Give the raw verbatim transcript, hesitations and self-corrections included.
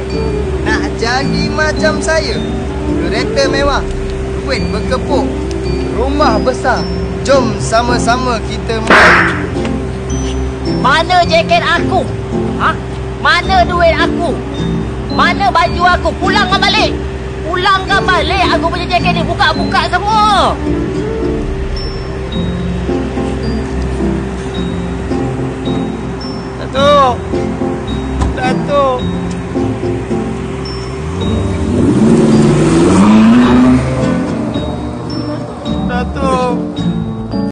Nak jadi macam saya, kereta mewah, duit berkepuk, rumah besar. Jom sama-sama kita meraih. Mana jaket aku? Ha? Mana duit aku? Mana baju aku? Pulangkan balik. Pulangkan balik aku punya jaket ni. Buka-buka semua. Datuk. Datuk.